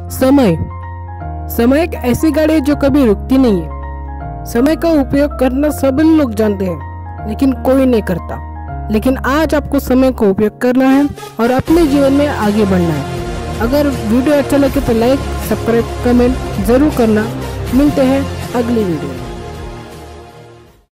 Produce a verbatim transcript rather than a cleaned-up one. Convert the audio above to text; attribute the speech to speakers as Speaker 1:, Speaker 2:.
Speaker 1: समय समय एक ऐसी गाड़ी है जो कभी रुकती नहीं है। समय का उपयोग करना सभी लोग जानते हैं, लेकिन कोई नहीं करता। लेकिन आज आपको समय का उपयोग करना है और अपने जीवन में आगे बढ़ना है। अगर वीडियो अच्छा लगे तो लाइक, सब्सक्राइब, कमेंट जरूर करना। मिलते हैं अगली वीडियो में।